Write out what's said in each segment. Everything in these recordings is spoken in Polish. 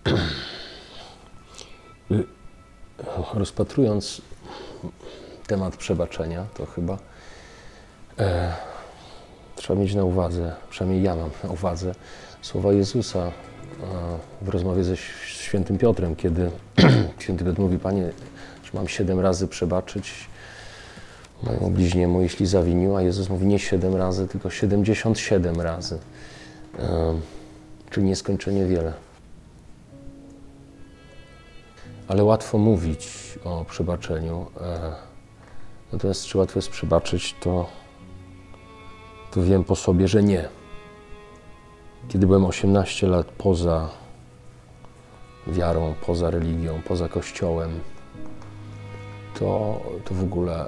Rozpatrując temat przebaczenia, to chyba trzeba mieć na uwadze, przynajmniej ja mam na uwadze, słowa Jezusa w rozmowie ze świętym Piotrem, kiedy święty Piotr mówi: Panie, że mam 7 razy przebaczyć mojemu bliźniemu, jeśli zawinił, a Jezus mówi nie 7 razy, tylko 77 razy, czyli nieskończenie wiele. Ale łatwo mówić o przebaczeniu, natomiast czy łatwo jest przebaczyć, to wiem po sobie, że nie. Kiedy byłem 18 lat poza wiarą, poza religią, poza Kościołem, to w ogóle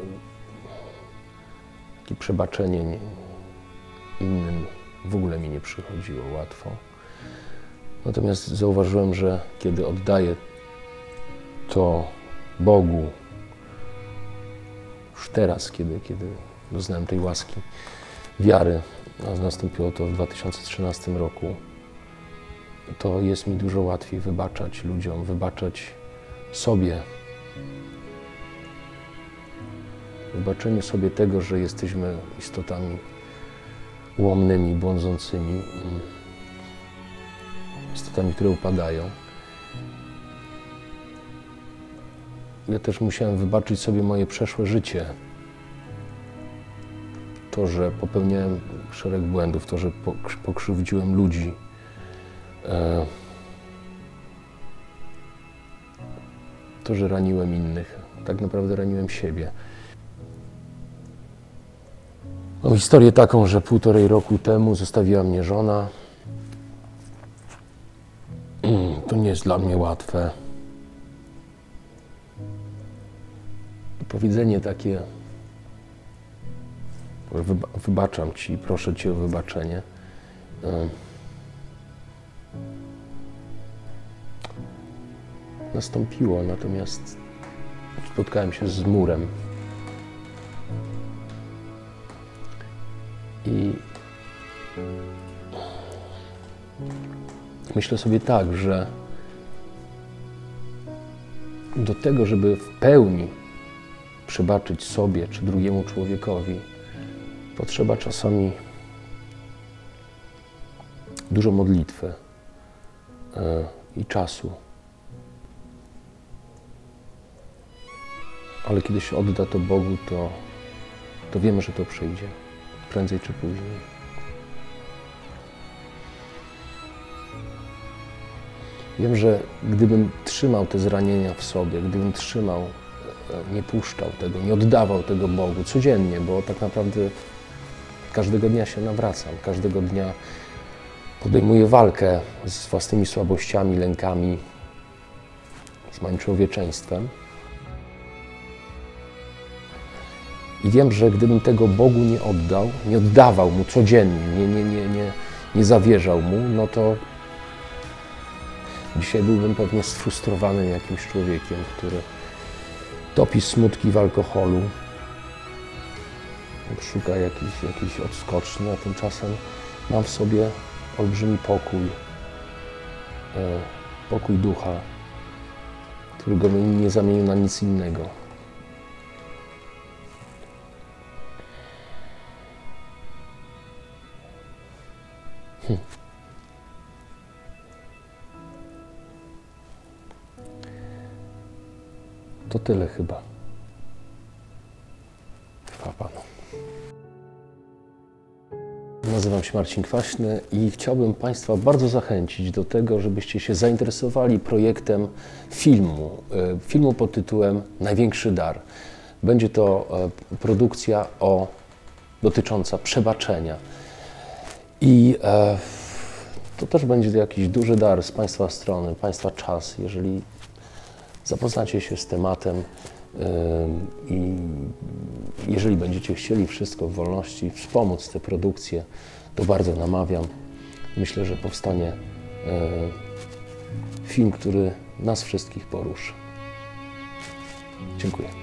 takie przebaczenie innym w ogóle mi nie przychodziło łatwo. Natomiast zauważyłem, że kiedy oddaję to Bogu, już teraz, kiedy doznałem tej łaski wiary, a nastąpiło to w 2013 roku, to jest mi dużo łatwiej wybaczać ludziom, wybaczać sobie. Wybaczenie sobie tego, że jesteśmy istotami ułomnymi, błądzącymi, istotami, które upadają. Ja też musiałem wybaczyć sobie moje przeszłe życie. To, że popełniałem szereg błędów, to, że pokrzywdziłem ludzi. To, że raniłem innych. Tak naprawdę raniłem siebie. Mam historię taką, że 1,5 roku temu zostawiła mnie żona. To nie jest dla mnie łatwe. Powiedzenie takie, że wybaczam Ci, proszę Cię o wybaczenie, nastąpiło, natomiast spotkałem się z murem. I myślę sobie tak, że do tego, żeby w pełni przebaczyć sobie czy drugiemu człowiekowi, potrzeba czasami dużo modlitwy i czasu. Ale kiedy się odda to Bogu, to wiemy, że to przyjdzie, prędzej czy później. Wiem, że gdybym trzymał te zranienia w sobie, gdybym trzymał, nie puszczał tego, nie oddawał tego Bogu codziennie, bo tak naprawdę każdego dnia się nawracam, każdego dnia podejmuję walkę z własnymi słabościami, lękami, z moim człowieczeństwem. I wiem, że gdybym tego Bogu nie oddał, nie oddawał Mu codziennie, nie zawierzał Mu, no to dzisiaj byłbym pewnie sfrustrowanym jakimś człowiekiem, który topi smutki w alkoholu, szuka jakiejś odskoczni, a tymczasem mam w sobie olbrzymi pokój ducha, którego nie zamienił na nic innego. To tyle chyba. Chwała Panu. Nazywam się Marcin Kwaśny i chciałbym Państwa bardzo zachęcić do tego, żebyście się zainteresowali projektem filmu pod tytułem Największy dar. Będzie to produkcja dotycząca przebaczenia. I to też będzie jakiś duży dar z Państwa strony, Państwa czas, jeżeli zapoznacie się z tematem i jeżeli będziecie chcieli wszystko w wolności wspomóc tę produkcję, to bardzo namawiam. Myślę, że powstanie film, który nas wszystkich poruszy. Dziękuję.